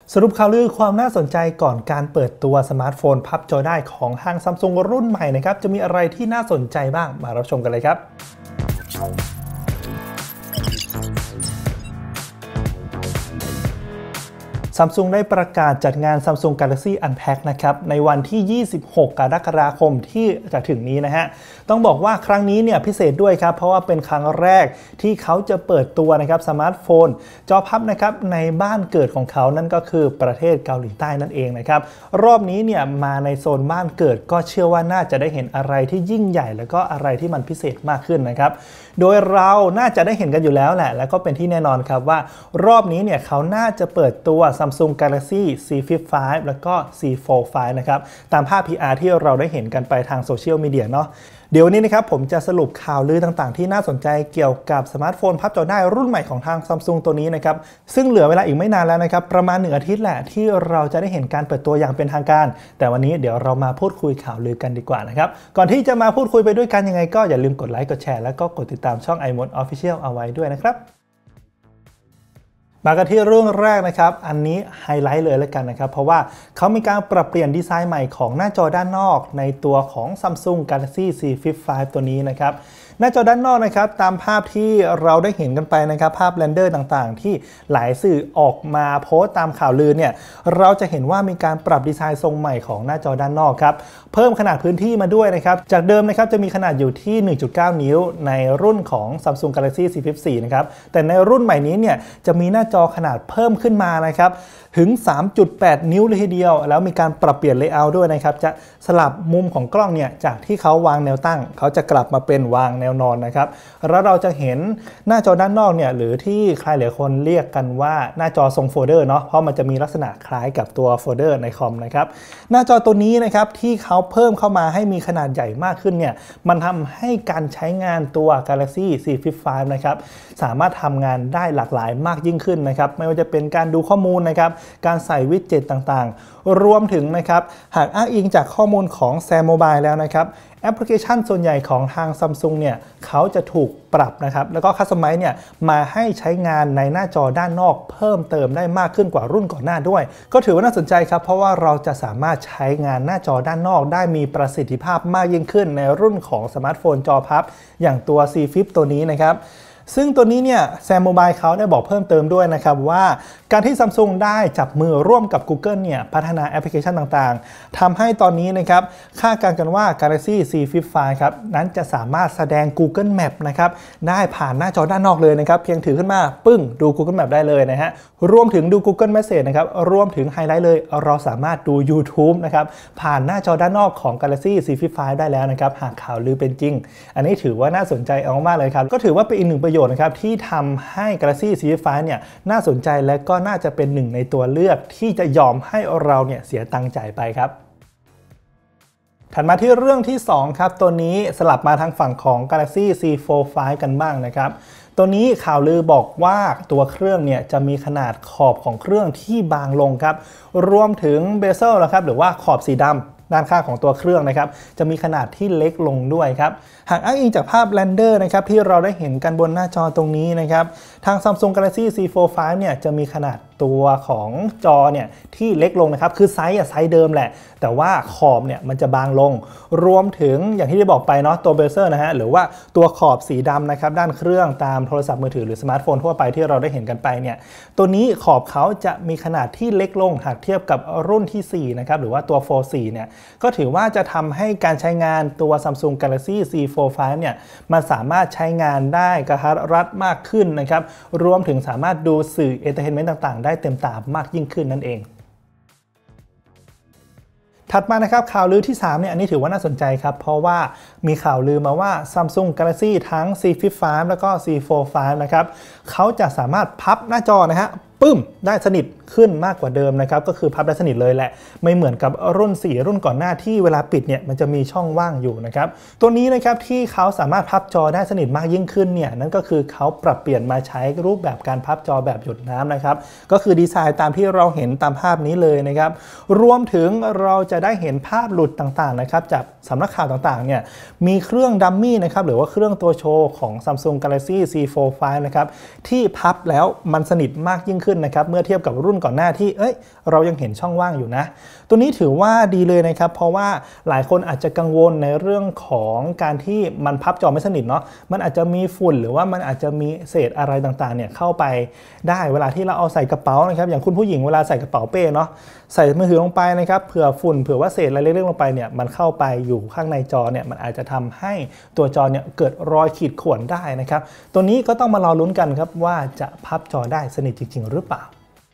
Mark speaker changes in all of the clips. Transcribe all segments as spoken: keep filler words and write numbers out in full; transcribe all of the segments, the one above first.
Speaker 1: สรุปข่าวลือความน่าสนใจก่อนการเปิดตัวสมาร์ทโฟนพับจอได้ของทาง Samsung รุ่นใหม่นะครับจะมีอะไรที่น่าสนใจบ้างมารับชมกันเลยครับSamsung ได้ประกาศจัดงาน Samsung Galaxy Unpacked นะครับในวันที่ ยี่สิบหก กรกฎาคมที่จะถึงนี้นะฮะต้องบอกว่าครั้งนี้เนี่ยพิเศษด้วยครับเพราะว่าเป็นครั้งแรกที่เขาจะเปิดตัวนะครับสมาร์ทโฟนจอพับนะครับในบ้านเกิดของเขานั่นก็คือประเทศเกาหลีใต้นั่นเองนะครับรอบนี้เนี่ยมาในโซนบ้านเกิดก็เชื่อว่าน่าจะได้เห็นอะไรที่ยิ่งใหญ่แล้วก็อะไรที่มันพิเศษมากขึ้นนะครับโดยเราน่าจะได้เห็นกันอยู่แล้วแหละแล้วก็เป็นที่แน่นอนครับว่ารอบนี้เนี่ยเขาน่าจะเปิดตัว Samsung Galaxy ซี ฟิปตี้ ไฟว์ แล้วก็ ซี โฟร์ ไฟว์ นะครับตามภาพ พี อาร์ ที่เราได้เห็นกันไปทางโซเชียลมีเดียเนาะเดี๋ยวนี้นะครับผมจะสรุปข่าวลือต่างๆที่น่าสนใจเกี่ยวกับสมาร์ทโฟนพับจอได้รุ่นใหม่ของทาง Samsung ตัวนี้นะครับซึ่งเหลือเวลาอีกไม่นานแล้วนะครับประมาณหนึ่งอาทิตย์แหละที่เราจะได้เห็นการเปิดตัวอย่างเป็นทางการแต่วันนี้เดี๋ยวเรามาพูดคุยข่าวลือกันดีกว่านะครับก่อนที่จะมาพูดคุยไปด้วยกันยังไงก็อย่าลืมกดไลค์กดแชร์แล้วก็กดติดตามช่อง iMode Official เอาไว้ด้วยนะครับมากันที่เรื่องแรกนะครับอันนี้ไฮไลท์เลยแล้วกันนะครับเพราะว่าเขามีการปรับเปลี่ยนดีไซน์ใหม่ของหน้าจอด้านนอกในตัวของ Samsung Galaxy ซี ฟิปตี้ ไฟว์ ตัวนี้นะครับหน้าจอด้านนอกนะครับตามภาพที่เราได้เห็นกันไปนะครับภาพเรนเดอร์ต่างๆที่หลายสื่อออกมาโพสต์ตามข่าวลือเนี่ยเราจะเห็นว่ามีการปรับดีไซน์ทรงใหม่ของหน้าจอด้านนอกครับเพิ่มขนาดพื้นที่มาด้วยนะครับจากเดิมนะครับจะมีขนาดอยู่ที่ หนึ่งจุดเก้า นิ้วในรุ่นของ Samsung Galaxy ซี ฟิปตี้ โฟร์ นะครับแต่ในรุ่นใหม่นี้เนี่ยจะมีหน้าจอขนาดเพิ่มขึ้นมานะครับถึง สามจุดแปด นิ้วเลยทีเดียวแล้วมีการปรับเปลี่ยนเลเยอร์ด้วยนะครับจะสลับมุมของกล้องเนี่ยจากที่เขาวางแนวตั้งเขาจะกลับมาเป็นวางแนวนอนนะครับแล้วเราจะเห็นหน้าจอด้านนอกเนี่ยหรือที่ใครหลายคนเรียกกันว่าหน้าจอทรงโฟลเดอร์เนาะเพราะมันจะมีลักษณะคล้ายกับตัวโฟลเดอร์ในคอมนะครับหน้าจอตัวนี้นะครับที่เขาเพิ่มเข้ามาให้มีขนาดใหญ่มากขึ้นเนี่ยมันทำให้การใช้งานตัว Galaxy ซี ฟิปตี้ ไฟว์ นะครับสามารถทำงานได้หลากหลายมากยิ่งขึ้นนะครับไม่ว่าจะเป็นการดูข้อมูลนะครับการใส่วิดเจ็ตต่างๆรวมถึงนะครับหากอ้างอิงจากข้อมูลของ แซม Mobile แล้วนะครับแอปพลิเคชันส่วนใหญ่ของทาง Samsung เนี่ยเขาจะถูกปรับนะครับแล้วก็คัสตอมไมซ์เนี่ยมาให้ใช้งานในหน้าจอด้านนอกเพิ่มเติมได้มากขึ้นกว่ารุ่นก่อนหน้าด้วยก็ถือว่าน่าสนใจครับเพราะว่าเราจะสามารถใช้งานหน้าจอด้านนอกได้มีประสิทธิภาพมากยิ่งขึ้นในรุ่นของสมาร์ทโฟนจอพับอย่างตัว ซี ฟิปตี้ ตัวนี้นะครับซึ่งตัวนี้เนี่ย แซม Mobile เขาได้บอกเพิ่มเติมด้วยนะครับว่าการที่ Samsung ได้จับมือร่วมกับ Google เนี่ยพัฒนาแอปพลิเคชันต่างๆทำให้ตอนนี้นะครับคาดการณ์กันว่า Galaxy ซี ฟิปตี้ ไฟว์ ครับนั้นจะสามารถแสดง Google Map นะครับได้ผ่านหน้าจอด้านนอกเลยนะครับเพียงถือขึ้นมาปึ้งดู Google Map ได้เลยนะฮะรวมถึงดู Google Message นะครับรวมถึงไฮไลท์เลยเราสามารถดู YouTube นะครับผ่านหน้าจอด้านนอกของ Galaxy ซี ฟิปตี้ ไฟว์ ได้แล้วนะครับหากข่าวลือเป็นจริงอันนี้ถือว่าน่าสนใจเอามากเลยครับก็ถือว่าเป็นอีกหนึ่งประโยชน์นะครับที่ทำให้ Galaxy ซี ฟิปตี้ ไฟว์ เนี่ยน่าสนใจและก็น่าจะเป็นหนึ่งในตัวเลือกที่จะยอมให้เราเนี่ยเสียตังค์จ่ายไปครับถัดมาที่เรื่องที่สองครับตัวนี้สลับมาทางฝั่งของ Galaxy ซี โฟร์ ไฟว์ กันบ้างนะครับตัวนี้ข่าวลือบอกว่าตัวเครื่องเนี่ยจะมีขนาดขอบของเครื่องที่บางลงครับรวมถึงเบเซลนะครับหรือว่าขอบสีดำด้านข้างของตัวเครื่องนะครับจะมีขนาดที่เล็กลงด้วยครับหากอ้างอิงจากภาพเรนเดอร์นะครับที่เราได้เห็นกันบนหน้าจอตรงนี้นะครับทาง Samsung Galaxy ซี โฟร์ ไฟว์ เนี่ยจะมีขนาดตัวของจอเนี่ยที่เล็กลงนะครับคือไซส์อะไซส์เดิมแหละแต่ว่าขอบเนี่ยมันจะบางลงรวมถึงอย่างที่ได้บอกไปเนาะตัวเบเซอร์นะฮะหรือว่าตัวขอบสีดำนะครับด้านเครื่องตามโทรศัพท์มือถือหรือสมาร์ทโฟนทั่วไปที่เราได้เห็นกันไปเนี่ยตัวนี้ขอบเขาจะมีขนาดที่เล็กลงหากเทียบกับรุ่นที่สี่นะครับหรือว่าตัว โฟร์ โฟร์ เนี่ยก็ถือว่าจะทำให้การใช้งานตัว Samsung Galaxy ซี โฟร์ ไฟว์ เนี่ยมันสามารถใช้งานได้กระทัดรัดมากขึ้นนะครับรวมถึงสามารถดูสื่อเอนเตอร์เทนเมนต์ต่างๆได้เต็มตามากยิ่งขึ้นนั่นเองถัดมานะครับข่าวลือที่สามเนี่ยอันนี้ถือว่าน่าสนใจครับเพราะว่ามีข่าวลือมาว่า Samsung Galaxy ทั้ง ซี ฟิปตี้ ไฟว์ แล้วก็ ซี โฟร์ ไฟว์ นะครับเขาจะสามารถพับหน้าจอนะฮะปึ้มได้สนิทขึ้นมากกว่าเดิมนะครับก็คือพับได้สนิทเลยแหละไม่เหมือนกับรุ่นสี่รุ่นก่อนหน้าที่เวลาปิดเนี่ยมันจะมีช่องว่างอยู่นะครับตัวนี้นะครับที่เขาสามารถพับจอได้สนิทมากยิ่งขึ้นเนี่ยนั่นก็คือเขาปรับเปลี่ยนมาใช้รูปแบบการพับจอแบบหยดน้ำนะครับก็คือดีไซน์ตามที่เราเห็นตามภาพนี้เลยนะครับรวมถึงเราจะได้เห็นภาพหลุดต่างๆนะครับจากสำนักข่าวต่างๆเนี่ยมีเครื่องดัมมี่นะครับหรือว่าเครื่องตัวโชว์ของ Samsung Galaxy ซี โฟร์ ไฟว์ นะครับที่พับแล้วมันสนิทมากยิ่งขึ้นขึ้นนะครับเมื่อเทียบกับรุ่นก่อนหน้าที่เอ้ยเรายังเห็นช่องว่างอยู่นะตัวนี้ถือว่าดีเลยนะครับเพราะว่าหลายคนอาจจะกังวลในเรื่องของการที่มันพับจอไม่สนิทเนาะมันอาจจะมีฝุ่นหรือว่ามันอาจจะมีเศษอะไรต่างๆเนี่ยเข้าไปได้เวลาที่เราเอาใส่กระเป๋านะครับอย่างคุณผู้หญิงเวลาใส่กระเป๋าเป้เนาะใส่มือถือลงไปนะครับเผื่อฝุ่นเผื่อว่าเศษอะไรเล็กๆลงไปเนี่ยมันเข้าไปอยู่ข้างในจอเนี่ยมันอาจจะทำให้ตัวจอเนี่ยเกิดรอยขีดข่วนได้นะครับตัวนี้ก็ต้องมารอลุ้นกันครับว่าจะพับจอได้สนิทจริงๆหรือเปล่า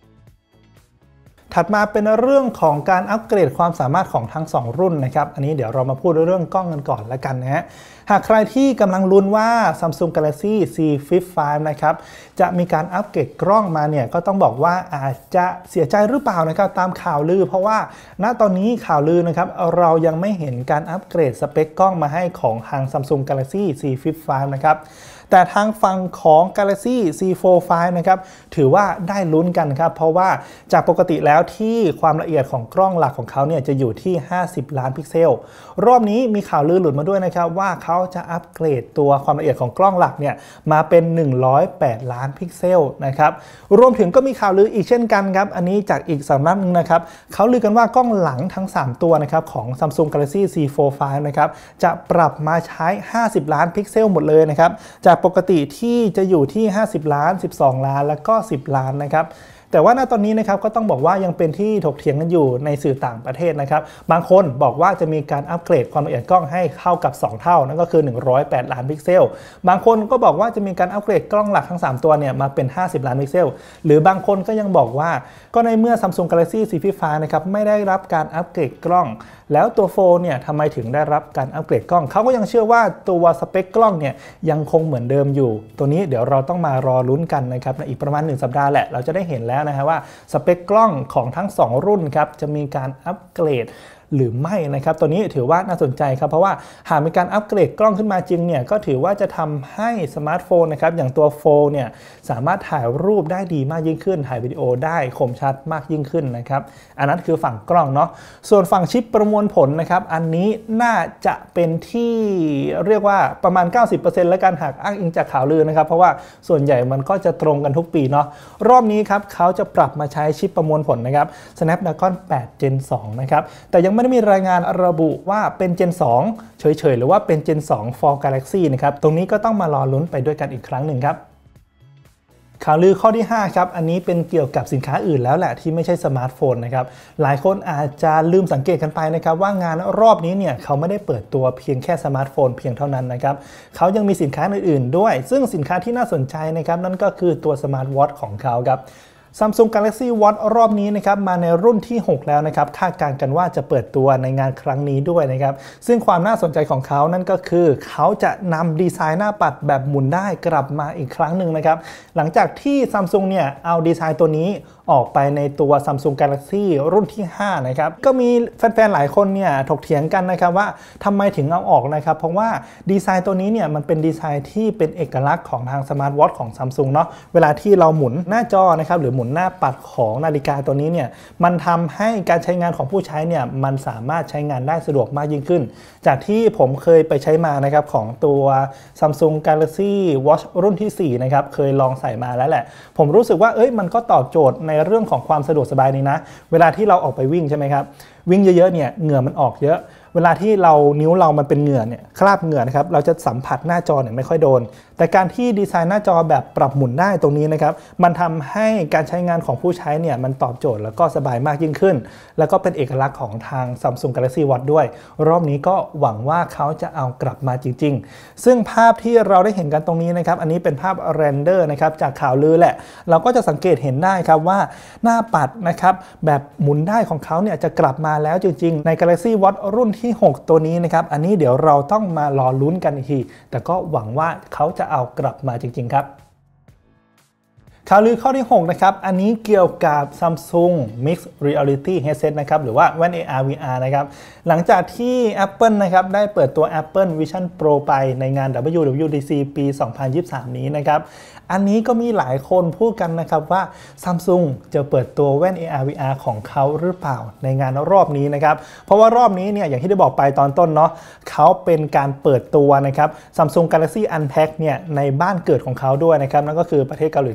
Speaker 1: ถัดมาเป็นเรื่องของการอัปเกรดความสามารถของทั้งสองรุ่นนะครับอันนี้เดี๋ยวเรามาพูดเรื่องกล้องกันก่อนแล้วกันนะฮะหากใครที่กำลังลุ้นว่า Samsung Galaxy ซี ฟิปห้า นะครับจะมีการอัปเกรดกล้องมาเนี่ยก็ต้องบอกว่าอาจจะเสียใจหรือเปล่านะครับตามข่าวลือเพราะว่าณตอนนี้ข่าวลือนะครับเรายังไม่เห็นการอัปเกรดสเปคกล้องมาให้ของทาง Samsung Galaxy ซี ฟิปห้า นะครับแต่ทางฝั่งของ Galaxy ซี โฟร์ ไฟว์ นะครับถือว่าได้ลุ้นกันครับเพราะว่าจากปกติแล้วที่ความละเอียดของกล้องหลักของเขาเนี่ยจะอยู่ที่ห้าสิบล้านพิกเซลรอบนี้มีข่าวลือหลุดมาด้วยนะครับว่าเขาจะอัปเกรดตัวความละเอียดของกล้องหลักเนี่ยมาเป็นหนึ่งร้อยแปดล้านพิกเซลนะครับรวมถึงก็มีข่าวลืออีกเช่นกันครับอันนี้จากอีกสำนักนึงนะครับเขาลือกันว่ากล้องหลังทั้งสามตัวนะครับของ Samsung Galaxy ซี โฟร์ ไฟว์ นะครับจะปรับมาใช้ห้าสิบล้านพิกเซลหมดเลยนะครับจากปกติที่จะอยู่ที่ห้าสิบล้านสิบสองล้านแล้วก็สิบล้านนะครับแต่ว่าณตอนนี้นะครับก็ต้องบอกว่ายังเป็นที่ถกเถียงกันอยู่ในสื่อต่างประเทศนะครับบางคนบอกว่าจะมีการอัปเกรดความละเอียดกล้องให้เข้ากับสองเท่านั่นก็คือหนึ่งร้อยแปดล้านพิกเซลบางคนก็บอกว่าจะมีการอัปเกรดกล้องหลักทั้งสามตัวเนี่ยมาเป็นห้าสิบล้านพิกเซลหรือบางคนก็ยังบอกว่าก็ในเมื่อ Samsung Galaxy ซี ฟิปห้า นะครับไม่ได้รับการอัปเกรดกล้องแล้วตัวโฟนเนี่ยทำไมถึงได้รับการอัปเกรดกล้องเขาก็ยังเชื่อว่าตัวสเปคกล้องเนี่ยยังคงเหมือนเดิมอยู่ตัวนี้เดี๋ยวเราต้องมารอลุ้นกันนะครับในอีกประมาณหนึ่งสัปดาห์แหละเราจะได้เห็นแล้วนะฮะว่าสเปคกล้องของทั้งสองรุ่นครับจะมีการอัปเกรดหรือไม่นะครับตัวนี้ถือว่าน่าสนใจครับเพราะว่าหากมีการอัปเกรดกล้องขึ้นมาจริงเนี่ยก็ถือว่าจะทำให้สมาร์ทโฟนนะครับอย่างตัวโฟนเนี่ยสามารถถ่ายรูปได้ดีมากยิ่งขึ้นถ่ายวิดีโอได้คมชัดมากยิ่งขึ้นนะครับอันนั้นคือฝั่งกล้องเนาะส่วนฝั่งชิปประมวลผลนะครับอันนี้น่าจะเป็นที่เรียกว่าประมาณ เก้าสิบเปอร์เซ็นต์ แล้วกันหากอ้างอิงจากข่าวลือนะครับเพราะว่าส่วนใหญ่มันก็จะตรงกันทุกปีเนาะรอบนี้ครับเขาจะปรับมาใช้ชิปประมวลผลนะครับ Snapdragon แปด Gen สอง นะครับแต่ยังไม่ได้มีรายงานระบุว่าเป็น Gen สอง เฉยๆหรือว่าเป็น Gen สอง for Galaxy นะครับตรงนี้ก็ต้องมารอลุ้นไปด้วยกันอีกครั้งหนึ่งครับข่าวลือข้อที่ห้าครับอันนี้เป็นเกี่ยวกับสินค้าอื่นแล้วแหละที่ไม่ใช่สมาร์ทโฟนนะครับหลายคนอาจจะลืมสังเกตกันไปนะครับว่างานรอบนี้เนี่ยเขาไม่ได้เปิดตัวเพียงแค่สมาร์ทโฟนเพียงเท่านั้นนะครับเขายังมีสินค้าอื่นๆด้วยซึ่งสินค้าที่น่าสนใจนะครับนั่นก็คือตัวสมาร์ทวอทช์ของเขาครับ Samsung Galaxy Watch รอบนี้นะครับมาในรุ่นที่หกแล้วนะครับคาดการณ์กันว่าจะเปิดตัวในงานครั้งนี้ด้วยนะครับซึ่งความน่าสนใจของเขานั่นก็คือเขาจะนำดีไซน์หน้าปัดแบบหมุนได้กลับมาอีกครั้งหนึ่งนะครับหลังจากที่ Samsung เนี่ยเอาดีไซน์ตัวนี้ออกไปในตัว Samsung Galaxy รุ่นที่ห้านะครับก็มีแฟนๆหลายคนเนี่ยถกเถียงกันนะครับว่าทำไมถึงเอาออกนะครับเพราะว่าดีไซน์ตัวนี้เนี่ยมันเป็นดีไซน์ที่เป็นเอกลักษณ์ของทางสมาร์ทวอทช์ของ Samsung เนาะเวลาที่เราหมุนหน้าจอนะครับหรือหมุนหน้าปัดของนาฬิกาตัวนี้เนี่ยมันทำให้การใช้งานของผู้ใช้เนี่ยมันสามารถใช้งานได้สะดวกมากยิ่งขึ้นจากที่ผมเคยไปใช้มานะครับของตัว Samsung Galaxy Watch รุ่นที่สี่นะครับเคยลองใส่มาแล้วแหละผมรู้สึกว่าเอ้ยมันก็ตอบโจทย์ในเรื่องของความสะดวกสบายนี้นะเวลาที่เราออกไปวิ่งใช่ไหมครับวิ่งเยอะๆเนี่ยเหงื่อมันออกเยอะเวลาที่เรานิ้วเรามันเป็นเหงื่อเนี่ยคราบเหงื่อนะครับเราจะสัมผัสหน้าจอเนี่ยไม่ค่อยโดนแต่การที่ดีไซน์หน้าจอแบบปรับหมุนได้ตรงนี้นะครับมันทำให้การใช้งานของผู้ใช้เนี่ยมันตอบโจทย์แล้วก็สบายมากยิ่งขึ้นแล้วก็เป็นเอกลักษณ์ของทาง Samsung Galaxy Watch ด้วยรอบนี้ก็หวังว่าเขาจะเอากลับมาจริงๆซึ่งภาพที่เราได้เห็นกันตรงนี้นะครับอันนี้เป็นภาพเรนเดอร์นะครับจากข่าวลือแหละเราก็จะสังเกตเห็นได้ครับว่าหน้าปัดนะครับแบบหมุนได้ของเขาเนี่ยจะกลับมาแล้วจริงๆใน Galaxy Watch รุ่นที่หกตัวนี้นะครับอันนี้เดี๋ยวเราต้องมารอลุ้นกันอีกทีแต่ก็หวังว่าเขาจะเอากลับมาจริงๆครับข่าวลือข้อที่หกนะครับอันนี้เกี่ยวกับ Samsung Mixed Reality Headset นะครับหรือว่าแว่น เอ อาร์ วี อาร์ นะครับหลังจากที่ Apple นะครับได้เปิดตัว Apple Vision Pro ไปในงาน ดับเบิลยู ดับเบิลยู ดี ซี ปี สองพันยี่สิบสาม นี้นะครับอันนี้ก็มีหลายคนพูดกันนะครับว่า Samsung จะเปิดตัวแว่น เอ อาร์ วี อาร์ ของเขาหรือเปล่าในงานรอบนี้นะครับเพราะว่ารอบนี้เนี่ยอย่างที่ได้บอกไปตอนต้นเนาะเขาเป็นการเปิดตัวนะครับ Samsung Galaxy Unpacked เนี่ยในบ้านเกิดของเขาด้วยนะครับนั่นก็คือประเทศเกาหลีใต้แหละ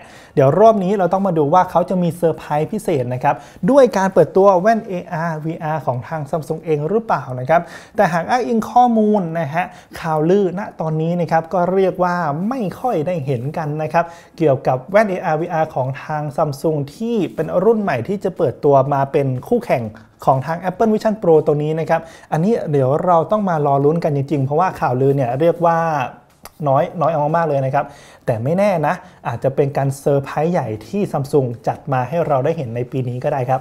Speaker 1: เดี๋ยวรอบนี้เราต้องมาดูว่าเขาจะมีเซอร์ไพรส์พิเศษนะครับด้วยการเปิดตัวแว่น เอ อาร์ วี อาร์ ของทาง Samsung เองหรือเปล่านะครับแต่หากอ้างอิงข้อมูลนะฮะข่าวลือณตอนนี้นะครับก็เรียกว่าไม่ค่อยได้เห็นกันนะครับเกี่ยวกับแว่น เอ อาร์ วี อาร์ ของทาง Samsung ที่เป็นรุ่นใหม่ที่จะเปิดตัวมาเป็นคู่แข่งของทาง Apple Vision Pro ตัวนี้นะครับอันนี้เดี๋ยวเราต้องมารอลุ้นกันจริงๆเพราะว่าข่าวลือเนี่ยเรียกว่าน้อยน้อยมากๆเลยนะครับแต่ไม่แน่นะอาจจะเป็นการเซอร์ไพรส์ใหญ่ที่ Samsung จัดมาให้เราได้เห็นในปีนี้ก็ได้ครับ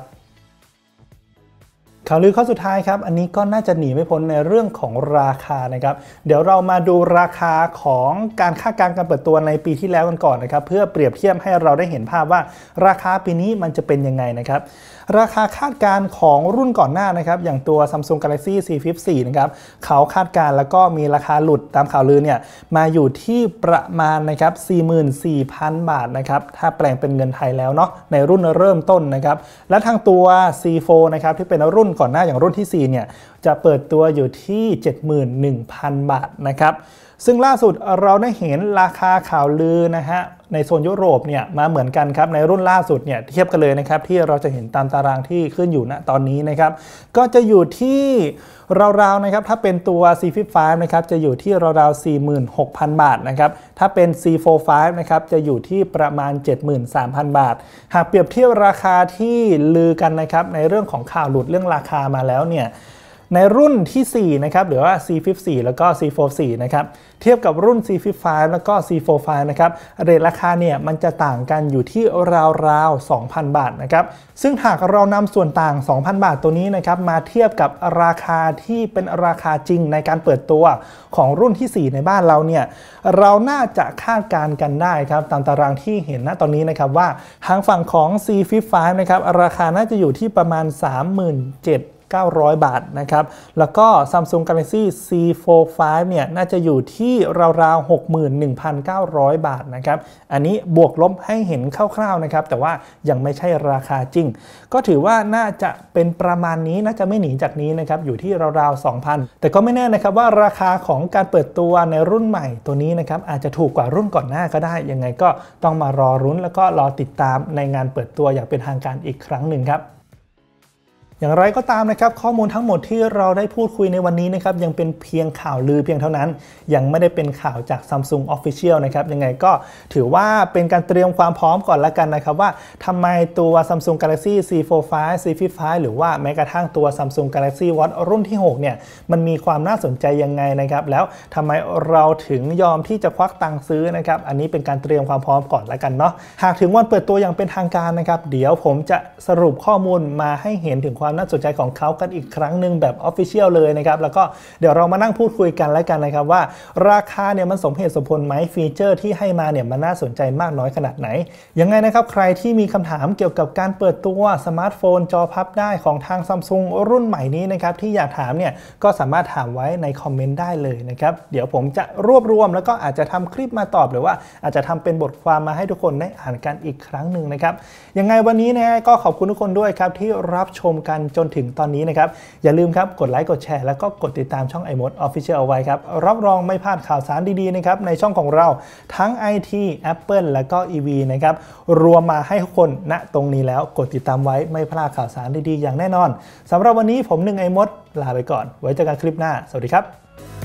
Speaker 1: ข่าวลือข้อสุดท้ายครับอันนี้ก็น่าจะหนีไม่พ้นในเรื่องของราคานะครับเดี๋ยวเรามาดูราคาของการคาดการณ์การเปิดตัวในปีที่แล้วกันก่อนนะครับเพื่อเปรียบเทียบให้เราได้เห็นภาพว่าราคาปีนี้มันจะเป็นยังไงนะครับราคาคาดการณ์ของรุ่นก่อนหน้านะครับอย่างตัว Samsung Galaxy ซี Flip โฟร์ นะครับเขาคาดการณ์แล้วก็มีราคาหลุดตามข่าวลือเนี่ยมาอยู่ที่ประมาณนะครับ สี่หมื่นสี่พัน บาทนะครับถ้าแปลงเป็นเงินไทยแล้วเนาะในรุ่นเริ่มต้นนะครับและทางตัว ซี โฟร์ นะครับที่เป็นรุ่นก่อนหน้าอย่างรุ่นที่สี่เนี่ยจะเปิดตัวอยู่ที่ เจ็ดหมื่นหนึ่งพัน บาทนะครับซึ่งล่าสุดเราได้เห็นราคาข่าวลือนะฮะในโซนยุโรปเนี่ยมาเหมือนกันครับในรุ่นล่าสุดเนี่ยเทียบกันเลยนะครับที่เราจะเห็นตามตารางที่ขึ้นอยู่ณตอนนี้นะครับก็จะอยู่ที่ราวๆนะครับถ้าเป็นตัว ซี ฟิฟตี้ไฟว์ นะครับจะอยู่ที่ราวๆ สี่หมื่นหกพัน บาทนะครับถ้าเป็น ซี โฟร์ ไฟว์ นะครับจะอยู่ที่ประมาณ เจ็ดหมื่นสามพัน บาทหากเปรียบเทียบราคาที่ลือกันนะครับในเรื่องของข่าวหลุดเรื่องราคามาแล้วเนี่ยในรุ่นที่สี่นะครับหรือว่า ซี ฟิฟตี้โฟร์ แล้วก็ ซี โฟร์ โฟร์ นะครับเทียบกับรุ่น ซี ฟิฟตี้ไฟว์ แล้วก็ ซี โฟร์ ไฟว์ นะครับเรทราคาเนี่ยมันจะต่างกันอยู่ที่ราวๆ สองพัน บาทนะครับซึ่งหากเรานำส่วนต่าง สองพัน บาทตัวนี้นะครับมาเทียบกับราคาที่เป็นราคาจริงในการเปิดตัวของรุ่นที่สี่ในบ้านเราเนี่ยเราน่าจะคาดการณ์กันได้ครับตามตารางที่เห็นณตอนนี้นะครับว่าทางฝั่งของ ซี ฟิฟตี้ไฟว์ นะครับราคาน่าจะอยู่ที่ประมาณ สามหมื่นเจ็ดพันเก้าร้อย บาทนะครับแล้วก็ Samsung Galaxy ซี โฟร์ ไฟว์ เนี่ยน่าจะอยู่ที่ราวๆ หกหมื่นหนึ่งพันเก้าร้อย บาทนะครับอันนี้บวกลบให้เห็นคร่าวๆนะครับแต่ว่ายังไม่ใช่ราคาจริงก็ถือว่าน่าจะเป็นประมาณนี้น่าจะไม่หนีจากนี้นะครับอยู่ที่ราวๆ สองพัน แต่ก็ไม่แน่นะครับว่าราคาของการเปิดตัวในรุ่นใหม่ตัวนี้นะครับอาจจะถูกกว่ารุ่นก่อนหน้าก็ได้ยังไงก็ต้องมารอรุ้นแล้วก็รอติดตามในงานเปิดตัวอย่างเป็นทางการอีกครั้งหนึ่งครับอย่างไรก็ตามนะครับข้อมูลทั้งหมดที่เราได้พูดคุยในวันนี้นะครับยังเป็นเพียงข่าวลือเพียงเท่านั้นยังไม่ได้เป็นข่าวจาก Samsung Official นะครับยังไงก็ถือว่าเป็นการเตรียมความพร้อมก่อนละกันนะครับว่าทำไมตัว Samsung Galaxy ซี โฟร์ ไฟว์ ซี ฟิฟตี้ไฟว์ หรือว่าแม้กระทั่งตัว Samsung Galaxy Watch รุ่นที่หกเนี่ยมันมีความน่าสนใจยังไงนะครับแล้วทำไมเราถึงยอมที่จะควักตังค์ซื้อนะครับอันนี้เป็นการเตรียมความพร้อมก่อนละกันเนาะหากถึงวันเปิดตัวอย่างเป็นทางการนะครับเดี๋ยวผมจะสรุปข้อมูลมาให้เห็นถึงความน่าสนใจของเขากันอีกครั้งหนึ่งแบบ Official เลยนะครับแล้วก็เดี๋ยวเรามานั่งพูดคุยกันแล้วกันนะครับว่าราคาเนี่ยมันสมเหตุสมผลไหมฟีเจอร์ที่ให้มาเนี่ยมันน่าสนใจมากน้อยขนาดไหนยังไงนะครับใครที่มีคำถามเกี่ยวกับการเปิดตัวสมาร์ทโฟนจอพับได้ของทาง Samsung รุ่นใหม่นี้นะครับที่อยากถามเนี่ยก็สามารถถามไว้ในคอมเมนต์ได้เลยนะครับเดี๋ยวผมจะรวบรวมแล้วก็อาจจะทำคลิปมาตอบหรือว่าอาจจะทำเป็นบทความมาให้ทุกคนได้อ่านกันอีกครั้งหนึ่งนะครับยังไงวันนี้นะก็ขอบคุณทุกคนด้วยครับที่รับชมกันจนถึงตอนนี้นะครับอย่าลืมครับกดไลค์กดแชร์แล้วก็กดติดตามช่อง iMode Official เอาไว้ครับรับรองไม่พลาดข่าวสารดีๆนะครับในช่องของเราทั้ง ไอ ที Apple แล้วก็ อี วี นะครับรวมมาให้ทุกคนณตรงนี้แล้วกดติดตามไว้ไม่พลาดข่าวสารดีๆอย่างแน่นอนสำหรับวันนี้ผมหนึ่ง iMode ลาไปก่อนไว้เจอกันคลิปหน้าสวัสดีครับ